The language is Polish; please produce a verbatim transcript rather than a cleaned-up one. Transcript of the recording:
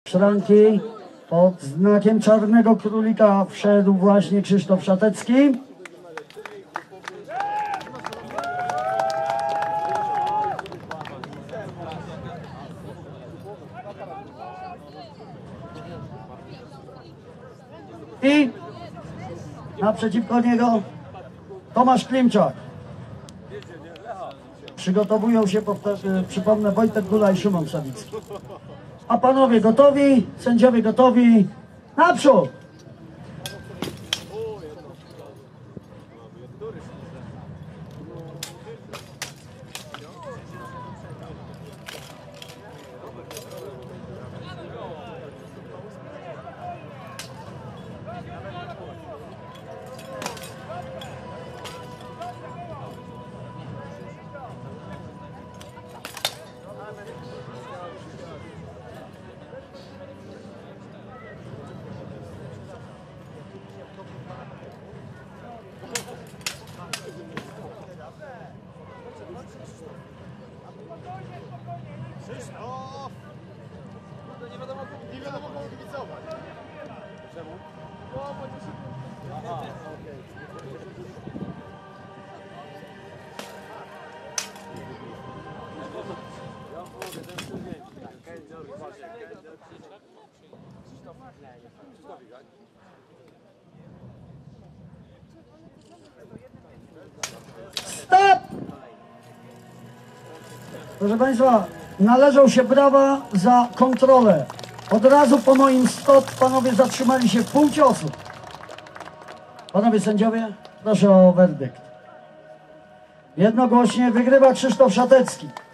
szranki. Pod znakiem Czarnego Królika wszedł właśnie Krzysztof Szatecki. I naprzeciwko niego Tomasz Klimczak. Przygotowują się, przypomnę, Wojtek Gula i Szymon Sawicki. A panowie gotowi, sędziowie gotowi, naprzód! Krzysztof! Nie wiadomo, nie wiadomo komu kibicować. Czemu? No, bo nie się... Aha, okej. Ja mówię, ten studienci. Kędzior, właśnie, Kędzior, Krzysztof. Krzysztof, Krzysztof, tak? Stop! Proszę Państwa, należą się brawa za kontrolę. Od razu po moim stop panowie zatrzymali się w pół ciosu. Panowie sędziowie, proszę o werdykt. Jednogłośnie wygrywa Krzysztof Szatecki.